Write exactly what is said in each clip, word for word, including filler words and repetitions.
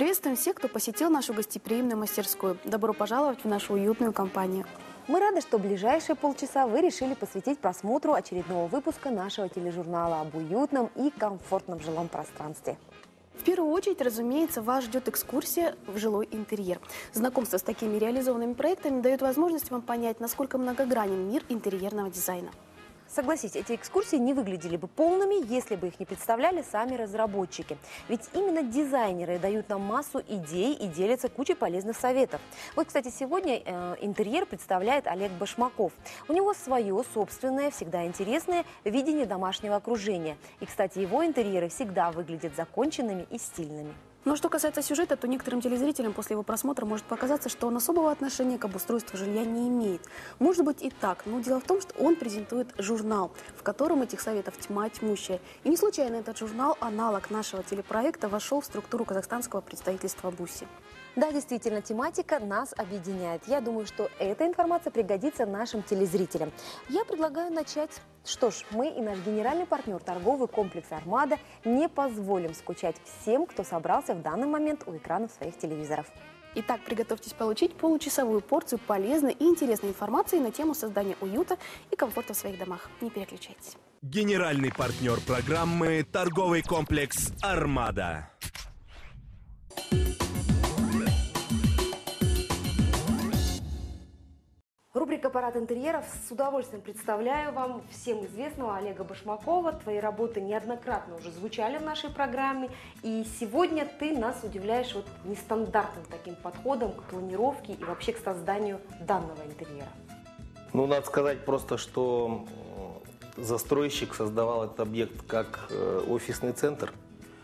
Приветствуем всех, кто посетил нашу гостеприимную мастерскую. Добро пожаловать в нашу уютную компанию. Мы рады, что ближайшие полчаса вы решили посвятить просмотру очередного выпуска нашего тележурнала об уютном и комфортном жилом пространстве. В первую очередь, разумеется, вас ждет экскурсия в жилой интерьер. Знакомство с такими реализованными проектами дает возможность вам понять, насколько многогранен мир интерьерного дизайна. Согласитесь, эти экскурсии не выглядели бы полными, если бы их не представляли сами разработчики. Ведь именно дизайнеры дают нам массу идей и делятся кучей полезных советов. Вот, кстати, сегодня э, интерьер представляет Олег Башмаков. У него свое собственное, всегда интересное видение домашнего окружения. И, кстати, его интерьеры всегда выглядят законченными и стильными. Но что касается сюжета, то некоторым телезрителям после его просмотра может показаться, что он особого отношения к обустройству жилья не имеет. Может быть и так, но дело в том, что он презентует журнал, в котором этих советов тьма тьмущая. И не случайно этот журнал, аналог нашего телепроекта, вошел в структуру казахстанского представительства БУСи. Да, действительно, тематика нас объединяет. Я думаю, что эта информация пригодится нашим телезрителям. Я предлагаю начать. Что ж, мы и наш генеральный партнер, торговый комплекс «Армада», не позволим скучать всем, кто собрался в данный момент у экранов своих телевизоров. Итак, приготовьтесь получить получасовую порцию полезной и интересной информации на тему создания уюта и комфорта в своих домах. Не переключайтесь. Генеральный партнер программы – торговый комплекс «Армада». Рубрика «Парад интерьеров». С удовольствием представляю вам всем известного Олега Башмакова. Твои работы неоднократно уже звучали в нашей программе. И сегодня ты нас удивляешь вот нестандартным таким подходом к планировке и вообще к созданию данного интерьера. Ну, надо сказать просто, что застройщик создавал этот объект как офисный центр.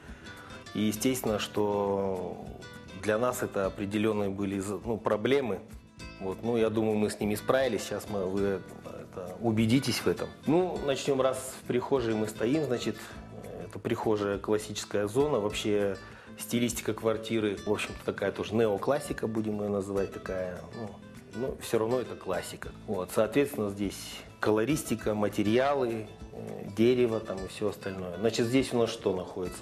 И естественно, что для нас это определенные были ну, проблемы. Вот, ну, я думаю, мы с ними справились. Сейчас мы, вы это, убедитесь в этом. Ну, начнем, раз в прихожей мы стоим, значит, это прихожая классическая зона. Вообще стилистика квартиры, в общем-то, такая тоже неоклассика, будем ее называть, такая, ну, ну, все равно это классика. Вот, соответственно, здесь колористика, материалы, дерево там и все остальное. Значит, здесь у нас что находится?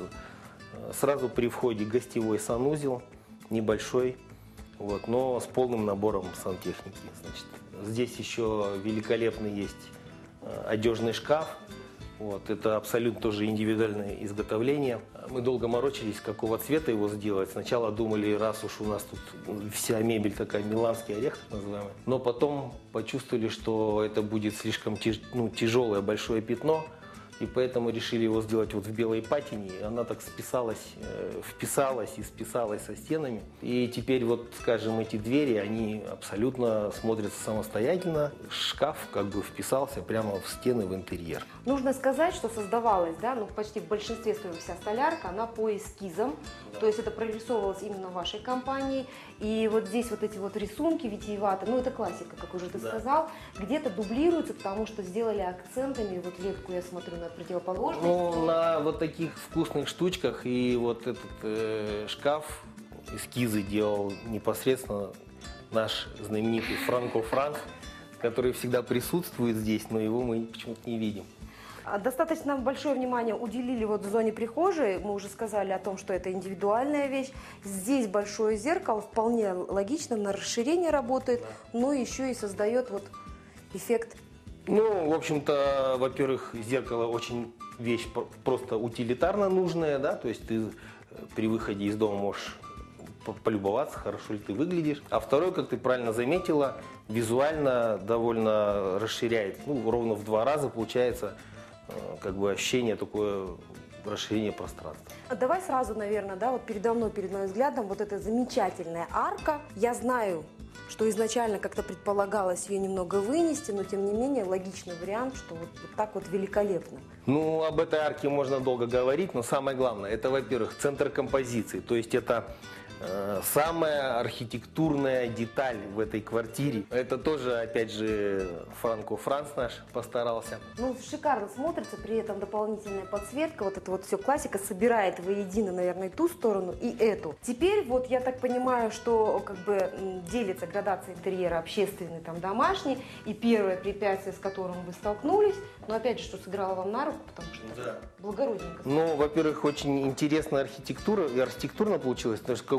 Сразу при входе гостевой санузел, небольшой. Вот, но с полным набором сантехники. Значит, здесь еще великолепный есть одежный шкаф. Вот, это абсолютно тоже индивидуальное изготовление. Мы долго морочились, какого цвета его сделать. Сначала думали, раз уж у нас тут вся мебель такая, миланский орех, так называемый. Но потом почувствовали, что это будет слишком тяж, ну, тяжелое большое пятно. И поэтому решили его сделать вот в белой патине. И она так списалась, э, вписалась и списалась со стенами. И теперь вот, скажем, эти двери, они абсолютно смотрятся самостоятельно. Шкаф как бы вписался прямо в стены, в интерьер. Нужно сказать, что создавалась, да, ну почти в большинстве своем вся столярка, она по эскизам. Да. То есть это прорисовывалось именно вашей компанией. И вот здесь вот эти вот рисунки витиеватые, ну это классика, как уже ты да. сказал, где-то дублируются, потому что сделали акцентами, вот лепку я смотрю на противоположность. Ну, на вот таких вкусных штучках и вот этот э, шкаф, эскизы делал непосредственно наш знаменитый Франко Франц, который всегда присутствует здесь, но его мы почему-то не видим. Достаточно большое внимание уделили вот в зоне прихожей. Мы уже сказали о том, что это индивидуальная вещь. Здесь большое зеркало, вполне логично, на расширение работает, но еще и создает вот эффект. Ну, в общем-то, во-первых, зеркало очень вещь просто утилитарно нужная, да, то есть ты при выходе из дома можешь полюбоваться, хорошо ли ты выглядишь. А второе, как ты правильно заметила, визуально довольно расширяет, ну, ровно в два раза получается как бы ощущение такое расширение пространства. Давай сразу, наверное, да, вот передо мной, перед моим взглядом, вот эта замечательная арка. Я знаю, что изначально как-то предполагалось ее немного вынести, но тем не менее логичный вариант, что вот, вот так вот великолепно. Ну, об этой арке можно долго говорить, но самое главное, это, во-первых, центр композиции, то есть это э, самая архитектурная деталь в этой квартире. Это тоже, опять же, Франко Франц наш постарался. Ну, шикарно смотрится, при этом дополнительная подсветка, вот это вот все классика собирает воедино, наверное, и ту сторону, и эту. Теперь вот я так понимаю, что как бы делится градация интерьера общественный, там, домашний, и первое препятствие, с которым вы столкнулись, но опять же, что сыграло вам на руку, потому что да. благородненько. Ну, во-первых, очень интересная архитектура, и архитектурно получилось, потому что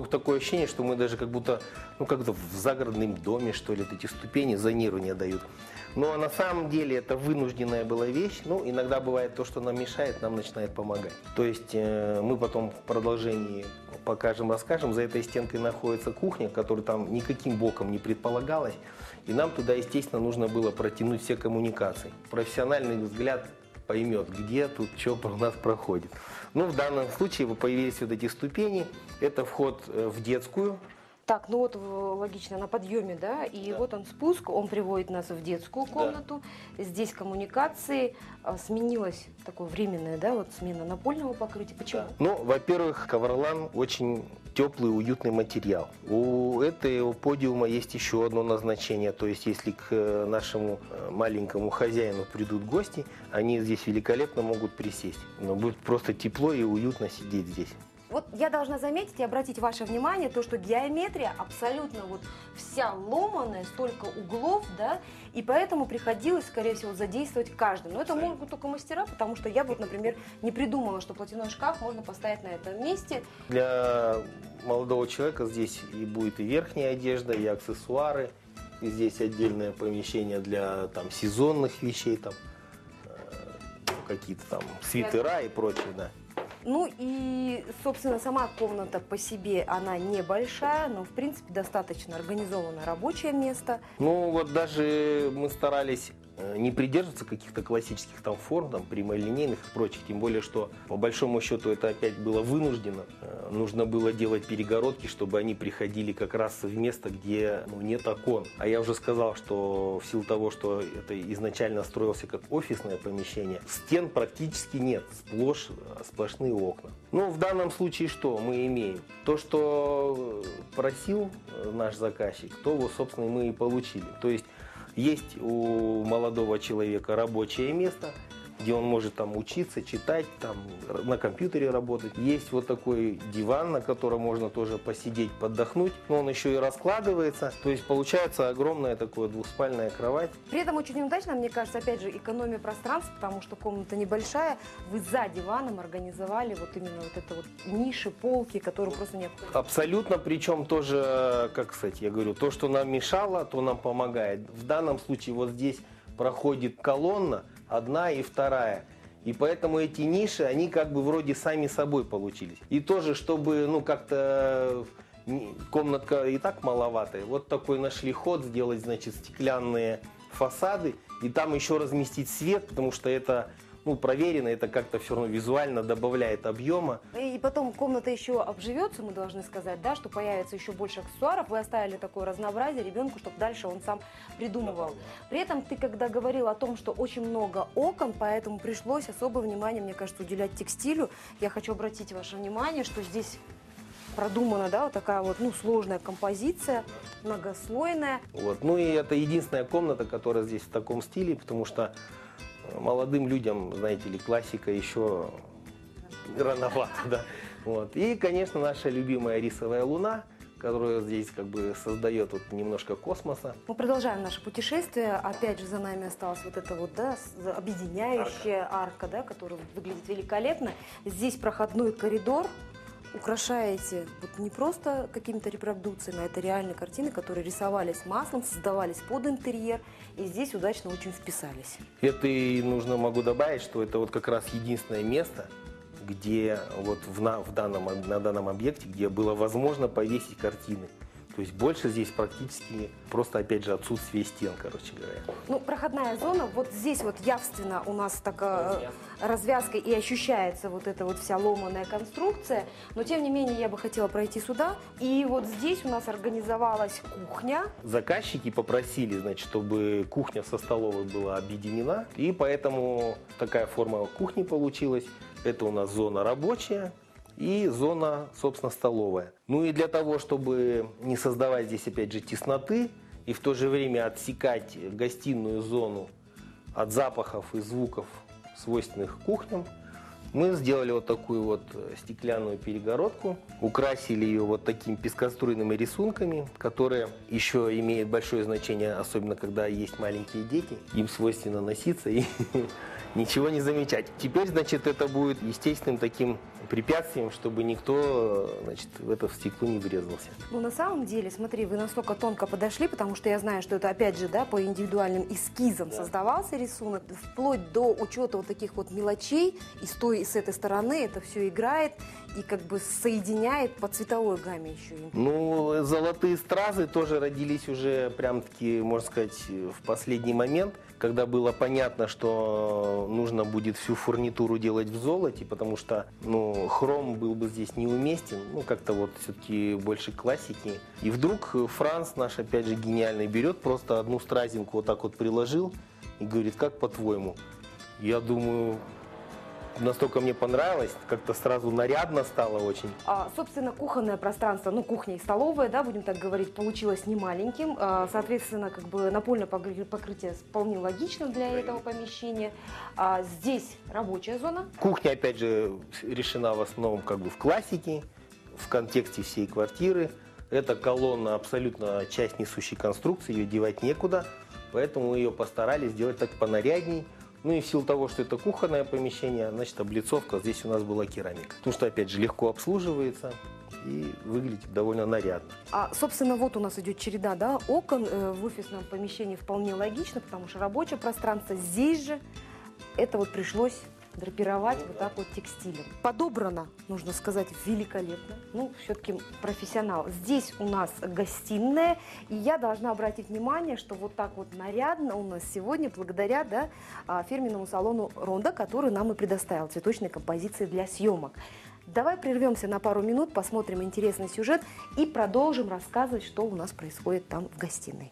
такое, такое ощущение, что мы даже как будто, ну, как-то в загородном доме, что ли, эти ступени зонирования дают. Но на самом деле это вынужденная была вещь. Ну, иногда бывает то, что нам мешает, нам начинает помогать. То есть э, мы потом в продолжении покажем, расскажем. За этой стенкой находится кухня, которая там никаким боком не предполагалась. И нам туда, естественно, нужно было протянуть все коммуникации. Профессиональный взгляд поймет, где тут что у нас проходит. Ну, в данном случае появились вот эти ступени. Это вход в детскую. Так, ну вот логично, на подъеме, да, и да. Вот он спуск, он приводит нас в детскую комнату. Да. Здесь коммуникации, сменилась такое временное, да, вот смена напольного покрытия. Почему? Да. Ну, во-первых, ковролан очень теплый, уютный материал. У этого подиума есть еще одно назначение, то есть если к нашему маленькому хозяину придут гости, они здесь великолепно могут присесть. Но будет просто тепло и уютно сидеть здесь. Вот я должна заметить и обратить ваше внимание, то, что геометрия абсолютно вот вся ломаная, столько углов, да, и поэтому приходилось, скорее всего, задействовать каждый. Но это могут только мастера, потому что я вот, например, не придумала, что платяной шкаф можно поставить на этом месте. Для молодого человека здесь и будет и верхняя одежда, и аксессуары, и здесь отдельное помещение для там сезонных вещей, там э, какие-то там свитера и прочее, да. Ну и, собственно, сама комната по себе, она небольшая, но, в принципе, достаточно организованное рабочее место. Ну, вот даже мы старались не придерживаться каких-то классических там форм, там, прямолинейных и прочих, тем более, что по большому счету это опять было вынуждено. Нужно было делать перегородки, чтобы они приходили как раз в место, где ну, нет окон. А я уже сказал, что в силу того, что это изначально строился как офисное помещение, стен практически нет, сплошь сплошные окна. Ну, в данном случае что мы имеем? То, что просил наш заказчик, то, вот, собственно, мы и получили. То есть есть у молодого человека рабочее место, где он может там учиться, читать, там, на компьютере работать. Есть вот такой диван, на котором можно тоже посидеть, поддохнуть. Но он еще и раскладывается. То есть получается огромная такая двуспальная кровать. При этом очень удачно, мне кажется, опять же, экономия пространства, потому что комната небольшая. Вы за диваном организовали вот именно вот это вот ниши, полки, которые просто необходимы. Абсолютно, причем тоже, как сказать, я говорю, то, что нам мешало, то нам помогает. В данном случае вот здесь проходит колонна, одна и вторая. И поэтому эти ниши, они как бы вроде сами собой получились. И тоже, чтобы, ну, как-то комнатка и так маловатая, вот такой нашли ход сделать, значит, стеклянные фасады. И там еще разместить свет, потому что это, ну, проверено, это как-то все равно визуально добавляет объема. И потом комната еще обживется, мы должны сказать, да, что появится еще больше аксессуаров. Вы оставили такое разнообразие ребенку, чтобы дальше он сам придумывал. При этом ты, когда говорил о том, что очень много окон, поэтому пришлось особое внимание, мне кажется, уделять текстилю. Я хочу обратить ваше внимание, что здесь продумана, да, вот такая вот, ну, сложная композиция, многослойная. Вот. Ну и это единственная комната, которая здесь в таком стиле, потому что молодым людям, знаете ли, классика еще рановато, да. Вот. И, конечно, наша любимая рисовая луна, которая здесь как бы создает вот немножко космоса. Мы продолжаем наше путешествие. Опять же, за нами осталась вот эта вот, да, объединяющая арка, арка, да, которая выглядит великолепно. Здесь проходной коридор. Украшаете вот не просто какими-то репродукциями, а это реальные картины, которые рисовались маслом, создавались под интерьер, и здесь удачно очень вписались. Это и нужно, могу добавить, что это вот как раз единственное место, где вот в, на, в данном, на данном объекте, где было возможно повесить картины. То есть больше здесь практически просто, опять же, отсутствие стен, короче говоря. Ну, проходная зона, вот здесь вот явственно у нас такая развязка и ощущается вот эта вот вся ломаная конструкция. Но, тем не менее, я бы хотела пройти сюда. И вот здесь у нас организовалась кухня. Заказчики попросили, значит, чтобы кухня со столовой была объединена. И поэтому такая форма кухни получилась. Это у нас зона рабочая. И зона, собственно, столовая. Ну и для того, чтобы не создавать здесь, опять же, тесноты и в то же время отсекать гостиную зону от запахов и звуков, свойственных кухням, мы сделали вот такую вот стеклянную перегородку, украсили ее вот такими пескоструйными рисунками, которые еще имеют большое значение, особенно когда есть маленькие дети. Им свойственно носиться и ничего не замечать. Теперь, значит, это будет естественным таким препятствием, чтобы никто, значит, в это в стекло не врезался. Ну, на самом деле, смотри, вы настолько тонко подошли, потому что я знаю, что это, опять же, да, по индивидуальным эскизам Да. создавался рисунок, вплоть до учета вот таких вот мелочей, и с той, и с этой стороны это все играет и как бы соединяет по цветовой гамме еще. Ну, золотые стразы тоже родились уже прям-таки, можно сказать, в последний момент, когда было понятно, что нужно будет всю фурнитуру делать в золоте, потому что, ну, хром был бы здесь неуместен, ну, как-то вот все-таки больше классики. И вдруг Франц наш, опять же, гениальный, берет просто одну стразинку вот так вот приложил и говорит: как по-твоему? Я думаю, настолько мне понравилось, как-то сразу нарядно стало очень. А, собственно, кухонное пространство, ну, кухня и столовая, да, будем так говорить, получилось немаленьким. А, соответственно, как бы напольное покрытие вполне логично для этого помещения. А, здесь рабочая зона. Кухня, опять же, решена в основном как бы в классике, в контексте всей квартиры. Эта колонна абсолютно часть несущей конструкции, ее девать некуда, поэтому мы ее постарались сделать так понарядней. Ну и в силу того, что это кухонное помещение, значит, облицовка здесь у нас была керамика. Потому что, опять же, легко обслуживается и выглядит довольно нарядно. А, собственно, вот у нас идет череда, да, окон э, в офисном помещении вполне логично, потому что рабочее пространство здесь же, это вот пришлось драпировать вот так вот текстилем. Подобрано, нужно сказать, великолепно. Ну, все-таки профессионал. Здесь у нас гостиная, и я должна обратить внимание, что вот так вот нарядно у нас сегодня, благодаря, да, фирменному салону Ронда, который нам и предоставил цветочные композиции для съемок. Давай прервемся на пару минут, посмотрим интересный сюжет и продолжим рассказывать, что у нас происходит там в гостиной.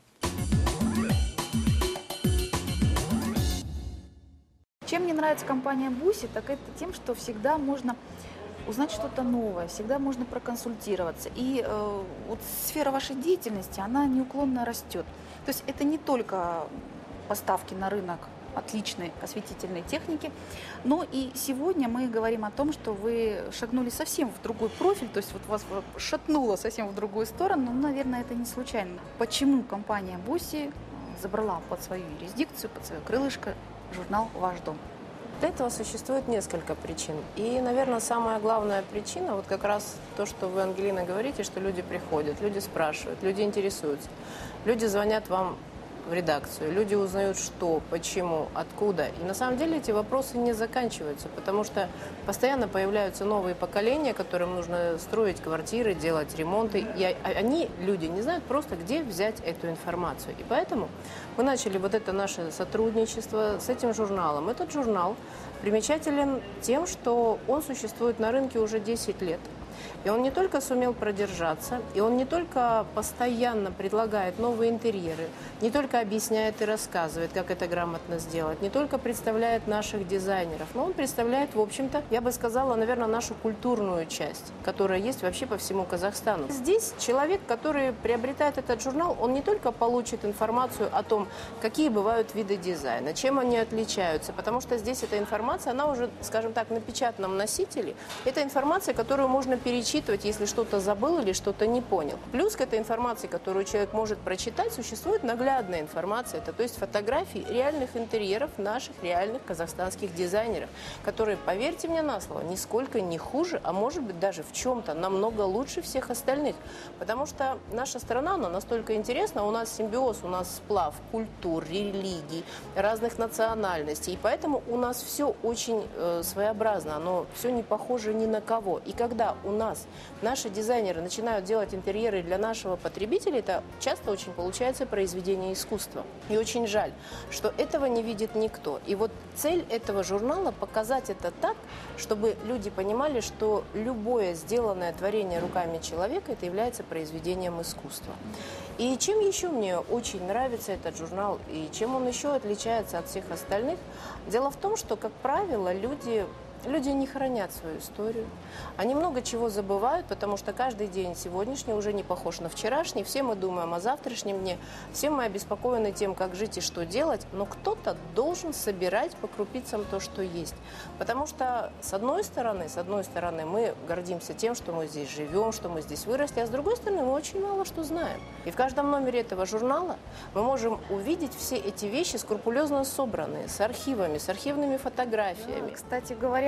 Чем мне нравится компания Буси, так это тем, что всегда можно узнать что-то новое, всегда можно проконсультироваться. И э, вот сфера вашей деятельности, она неуклонно растет. То есть это не только поставки на рынок отличной осветительной техники, но и сегодня мы говорим о том, что вы шагнули совсем в другой профиль, то есть вот вас шатнуло совсем в другую сторону, но, наверное, это не случайно. Почему компания Буси забрала под свою юрисдикцию, под свое крылышко журнал «Ваш дом»? Для этого существует несколько причин. И, наверное, самая главная причина, вот как раз то, что вы, Ангелина, говорите, что люди приходят, люди спрашивают, люди интересуются. Люди звонят вам в редакцию, люди узнают, что, почему, откуда. И на самом деле эти вопросы не заканчиваются, потому что постоянно появляются новые поколения, которым нужно строить квартиры, делать ремонты. И они, люди, не знают просто, где взять эту информацию. И поэтому мы начали вот это наше сотрудничество с этим журналом. Этот журнал примечателен тем, что он существует на рынке уже десять лет. И он не только сумел продержаться, и он не только постоянно предлагает новые интерьеры, не только объясняет и рассказывает, как это грамотно сделать, не только представляет наших дизайнеров, но он представляет, в общем-то, я бы сказала, наверное, нашу культурную часть, которая есть вообще по всему Казахстану. Здесь человек, который приобретает этот журнал, он не только получит информацию о том, какие бывают виды дизайна, чем они отличаются, потому что здесь эта информация, она уже, скажем так, на печатном носителе. Это информация, которую можно перечитывать, если что-то забыл или что-то не понял. Плюс к этой информации, которую человек может прочитать, существует наглядная информация. Это, то есть фотографии реальных интерьеров наших реальных казахстанских дизайнеров, которые, поверьте мне на слово, нисколько не хуже, а может быть даже в чем-то намного лучше всех остальных. Потому что наша страна, она настолько интересна, у нас симбиоз, у нас сплав культур, религий, разных национальностей. И поэтому у нас все очень э, своеобразно, оно все не похоже ни на кого. И когда у нас наши дизайнеры начинают делать интерьеры для нашего потребителя, это часто очень получается произведение искусства. И очень жаль, что этого не видит никто. И вот цель этого журнала – показать это так, чтобы люди понимали, что любое сделанное творение руками человека – это является произведением искусства. И чем еще мне очень нравится этот журнал, и чем он еще отличается от всех остальных? Дело в том, что, как правило, люди... Люди не хранят свою историю, они много чего забывают, потому что каждый день сегодняшний уже не похож на вчерашний, все мы думаем о завтрашнем дне, все мы обеспокоены тем, как жить и что делать, но кто-то должен собирать по крупицам то, что есть. Потому что с одной стороны, с одной стороны мы гордимся тем, что мы здесь живем, что мы здесь выросли, а с другой стороны мы очень мало что знаем. И в каждом номере этого журнала мы можем увидеть все эти вещи скрупулезно собранные, с архивами, с архивными фотографиями. Кстати говоря,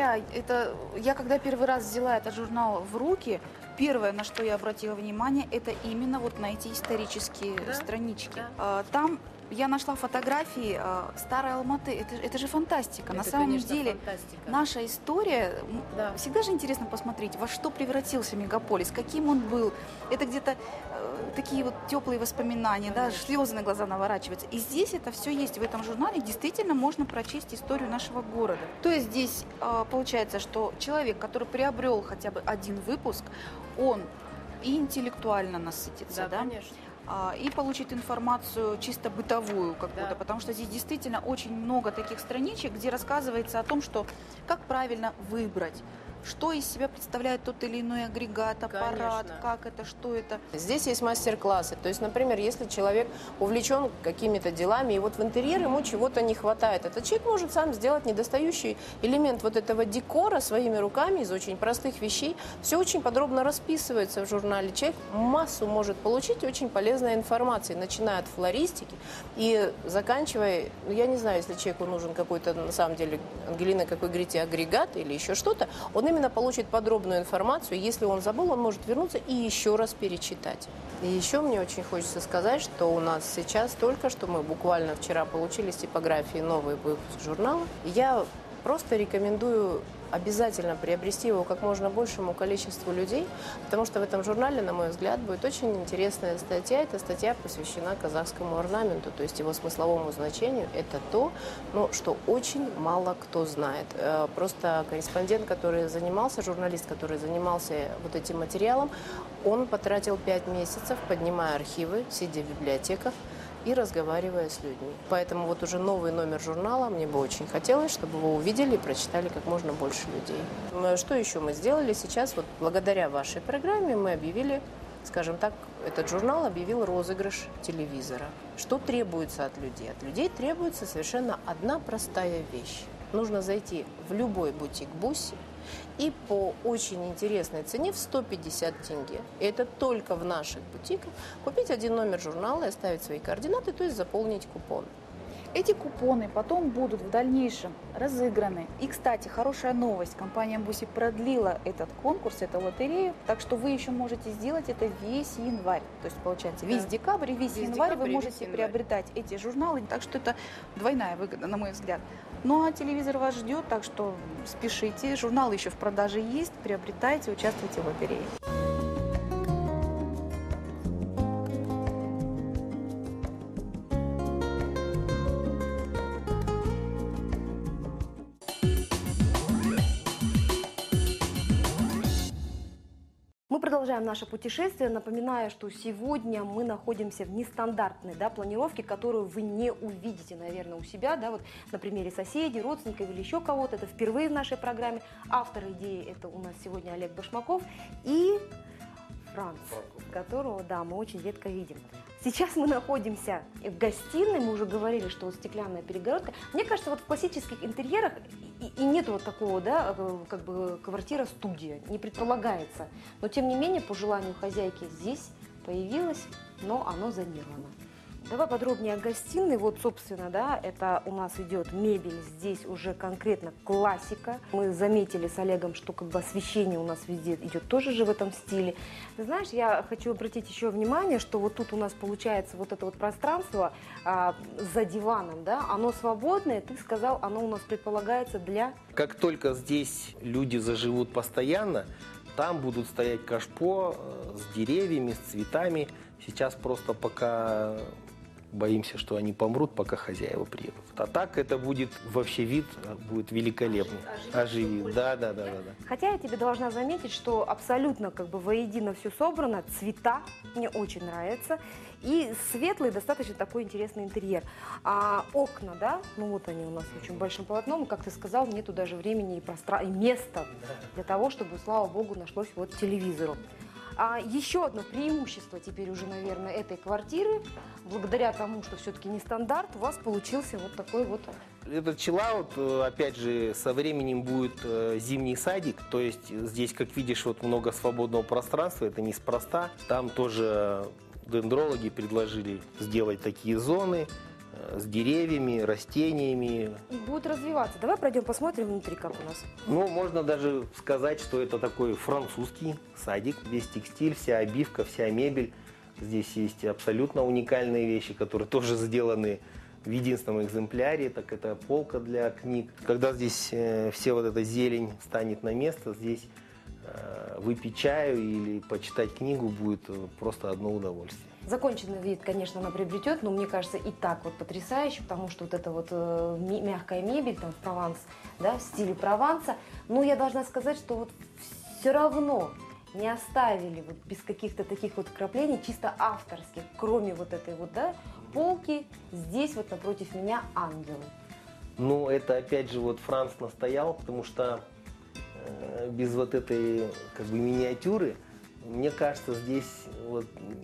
говоря, это я когда первый раз взяла этот журнал в руки, первое, на что я обратила внимание, это именно вот на эти исторические Да, странички. да. А, Там я нашла фотографии а, старой Алматы. Это, это же фантастика. на Это, самом конечно, деле фантастика. наша история, м, Да. всегда же интересно посмотреть, во что превратился мегаполис, каким он был. Это где-то э, такие вот теплые воспоминания, да, слезы на глаза наворачиваются. И здесь это все есть. В этом журнале действительно можно прочесть историю нашего города. То есть здесь э, получается, что человек, который приобрел хотя бы один выпуск, он и интеллектуально насытится, Да, да, конечно. а, и получит информацию чисто бытовую какую-то, Да. потому что здесь действительно очень много таких страничек, где рассказывается о том, что как правильно выбрать, что из себя представляет тот или иной агрегат, аппарат, Конечно. как это, что это. Здесь есть мастер-классы. То есть, например, если человек увлечен какими-то делами, и вот в интерьер ему чего-то не хватает, этот человек может сам сделать недостающий элемент вот этого декора своими руками из очень простых вещей. Все очень подробно расписывается в журнале. Человек массу может получить очень полезной информации, начиная от флористики и заканчивая, ну, я не знаю, если человеку нужен какой-то, на самом деле, Ангелина, как вы говорите, агрегат или еще что-то, он именно именно получит подробную информацию. Если он забыл, он может вернуться и еще раз перечитать. И еще мне очень хочется сказать, что у нас сейчас только что мы буквально вчера получили с типографии новый выпуск журнала. Я просто рекомендую обязательно приобрести его как можно большему количеству людей, потому что в этом журнале, на мой взгляд, будет очень интересная статья. Эта статья посвящена казахскому орнаменту, то есть его смысловому значению. Это то, ну, что очень мало кто знает. Просто корреспондент, который занимался, журналист, который занимался вот этим материалом, он потратил пять месяцев, поднимая архивы, сидя в библиотеках и разговаривая с людьми. Поэтому вот уже новый номер журнала мне бы очень хотелось, чтобы его увидели и прочитали как можно больше людей. Что еще мы сделали сейчас? Вот благодаря вашей программе мы объявили, скажем так, этот журнал объявил розыгрыш телевизора. Что требуется от людей? От людей требуется совершенно одна простая вещь. Нужно зайти в любой бутик Буси и по очень интересной цене в сто пятьдесят тенге, и это только в наших бутиках, купить один номер журнала и оставить свои координаты, то есть заполнить купон. Эти купоны потом будут в дальнейшем разыграны. И, кстати, хорошая новость. Компания Буси продлила этот конкурс, эту лотерею, так что вы еще можете сделать это весь январь. То есть, получается, весь Да. декабрь и весь, Весь январь декабрь вы и можете весь январь. приобретать эти журналы. Так что это двойная выгода, на мой взгляд. Ну, а телевизор вас ждет, так что спешите. Журнал еще в продаже есть. Приобретайте, участвуйте в лотерее. Мы продолжаем наше путешествие. Напоминаю, что сегодня мы находимся в нестандартной, да, планировке, которую вы не увидите, наверное, у себя, да, вот на примере соседей, родственников или еще кого-то. Это впервые в нашей программе. Автор идеи – это у нас сегодня Олег Башмаков и Франц, которого, да, мы очень редко видим. Сейчас мы находимся в гостиной, мы уже говорили, что вот стеклянная перегородка. Мне кажется, вот в классических интерьерах и, и нет вот такого, да, как бы квартира-студия, не предполагается. Но тем не менее, по желанию хозяйки здесь появилось, но оно зонировано. Давай подробнее о гостиной. Вот, собственно, да, это у нас идет мебель, здесь уже конкретно классика. Мы заметили с Олегом, что как бы освещение у нас везде идет тоже же в этом стиле. Ты знаешь, я хочу обратить еще внимание, что вот тут у нас получается вот это вот пространство а, за диваном, да, оно свободное, ты сказал, оно у нас предполагается для... Как только здесь люди заживут постоянно, там будут стоять кашпо э, с деревьями, с цветами. Сейчас просто пока боимся, что они помрут, пока хозяева приедут. А так это будет вообще вид, будет великолепный. Оживит. Да, да, да, да, да. Хотя я тебе должна заметить, что абсолютно как бы воедино все собрано, цвета мне очень нравятся, и светлый, достаточно такой интересный интерьер. А окна, да, ну вот они у нас очень большим полотном, как ты сказал, нету даже времени и пространства, и места для того, чтобы, слава богу, нашлось вот телевизору. А еще одно преимущество теперь уже, наверное, этой квартиры, благодаря тому, что все-таки не стандарт, у вас получился вот такой вот... Этот чиллаут, опять же, со временем будет зимний садик, то есть здесь, как видишь, вот много свободного пространства, это неспроста. Там тоже дендрологи предложили сделать такие зоны, с деревьями, растениями. И будет развиваться. Давай пройдем, посмотрим внутри, как у нас. Ну, можно даже сказать, что это такой французский садик, весь текстиль, вся обивка, вся мебель. Здесь есть абсолютно уникальные вещи, которые тоже сделаны в единственном экземпляре. Так это полка для книг. Когда здесь э, все вот эта зелень станет на место, здесь э, выпить чаю или почитать книгу будет просто одно удовольствие. Законченный вид, конечно, она приобретет, но мне кажется, и так вот потрясающе, потому что вот эта вот э, мягкая мебель, там, в Прованс, да, в стиле Прованса. Но я должна сказать, что вот все равно не оставили вот без каких-то таких вот вкраплений, чисто авторских, кроме вот этой вот, да, полки. Здесь вот напротив меня ангелы. Ну, это опять же вот Франц настоял, потому что э, без вот этой как бы миниатюры, мне кажется, здесь вот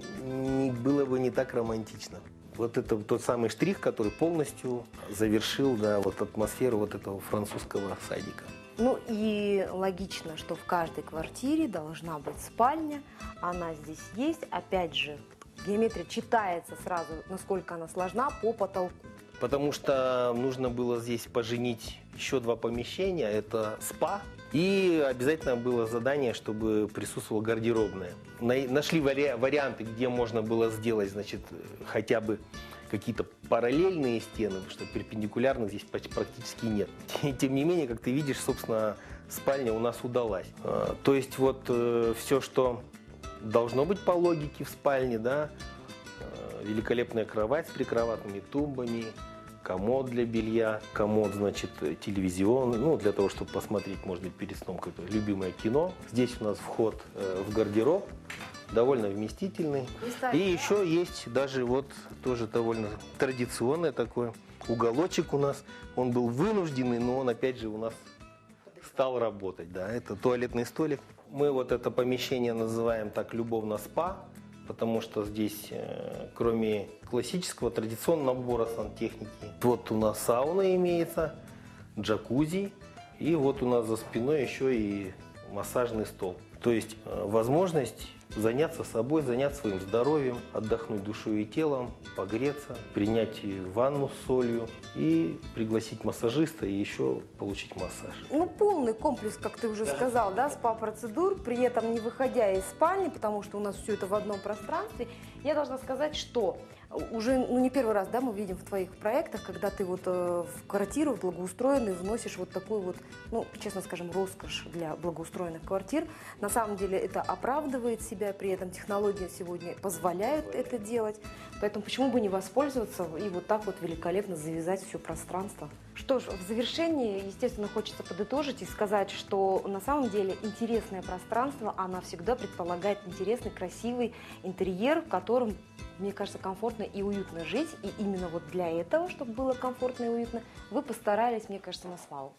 не, было бы не так романтично. Вот это тот самый штрих, который полностью завершил, да, вот атмосферу вот этого французского садика. Ну и логично, что в каждой квартире должна быть спальня. Она здесь есть. Опять же, геометрия читается сразу, насколько она сложна, по потолку. Потому что нужно было здесь поженить еще два помещения. Это спа. И обязательно было задание, чтобы присутствовала гардеробная. Нашли вари- варианты, где можно было сделать, значит, хотя бы какие-то параллельные стены, потому что перпендикулярных здесь практически нет. И, тем не менее, как ты видишь, собственно, спальня у нас удалась. То есть вот все, что должно быть по логике в спальне, да, великолепная кровать с прикроватными тумбами, комод для белья, комод, значит, телевизионный, ну, для того, чтобы посмотреть, может быть, перед сном какое-то любимое кино. Здесь у нас вход э, в гардероб, довольно вместительный. И еще есть даже вот тоже довольно традиционный такой уголочек у нас. Он был вынужденный, но он, опять же, у нас стал работать. Да, это туалетный столик. Мы вот это помещение называем так любовно спа, потому что здесь, кроме классического, традиционного набора сантехники, вот у нас сауна имеется, джакузи, и вот у нас за спиной еще и массажный стол. То есть возможность заняться собой, заняться своим здоровьем, отдохнуть душой и телом, погреться, принять ванну с солью и пригласить массажиста и еще получить массаж. Ну, полный комплекс, как ты уже сказал, да, спа-процедур, при этом не выходя из спальни, потому что у нас все это в одном пространстве. Я должна сказать, что уже ну, не первый раз, да, мы видим в твоих проектах, когда ты вот э, в квартиру благоустроенную вносишь вот такую вот, ну, честно скажем, роскошь для благоустроенных квартир. На самом деле это оправдывает себя, при этом технологии сегодня позволяют это делать. Поэтому почему бы не воспользоваться и вот так вот великолепно завязать все пространство. Что ж, в завершении, естественно, хочется подытожить и сказать, что на самом деле интересное пространство, оно всегда предполагает интересный, красивый интерьер, в котором, мне кажется, комфортно и уютно жить. И именно вот для этого, чтобы было комфортно и уютно, вы постарались, мне кажется, на славу.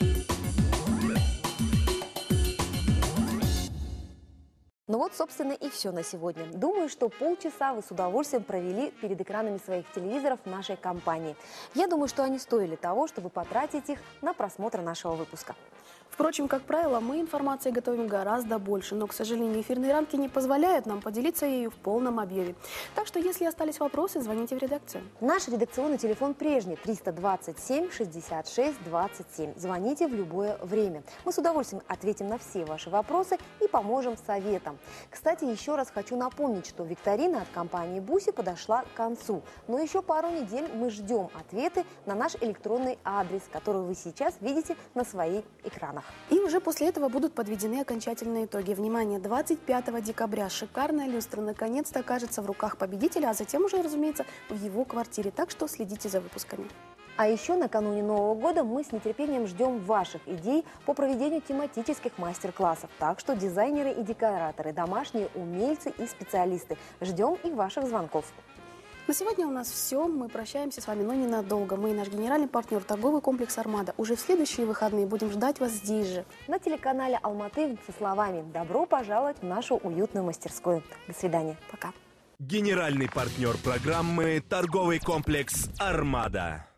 Ну вот, собственно, и все на сегодня. Думаю, что полчаса вы с удовольствием провели перед экранами своих телевизоров нашей компании. Я думаю, что они стоили того, чтобы потратить их на просмотр нашего выпуска. Впрочем, как правило, мы информации готовим гораздо больше, но, к сожалению, эфирные рамки не позволяют нам поделиться ею в полном объеме. Так что, если остались вопросы, звоните в редакцию. Наш редакционный телефон прежний – триста двадцать семь шестьдесят шесть двадцать семь. Звоните в любое время. Мы с удовольствием ответим на все ваши вопросы и поможем советам. Кстати, еще раз хочу напомнить, что викторина от компании «Буси» подошла к концу. Но еще пару недель мы ждем ответы на наш электронный адрес, который вы сейчас видите на своих экранах. И уже после этого будут подведены окончательные итоги. Внимание, двадцать пятого декабря шикарная люстра наконец-то окажется в руках победителя, а затем уже, разумеется, в его квартире. Так что следите за выпусками. А еще накануне Нового года мы с нетерпением ждем ваших идей по проведению тематических мастер-классов. Так что дизайнеры и декораторы, домашние умельцы и специалисты, ждем и ваших звонков. На сегодня у нас все. Мы прощаемся с вами, но ненадолго. Мы и наш генеральный партнер торговый комплекс «Армада». Уже в следующие выходные будем ждать вас здесь же. На телеканале «Алматы» со словами «Добро пожаловать в нашу уютную мастерскую». До свидания. Пока. Генеральный партнер программы торговый комплекс «Армада».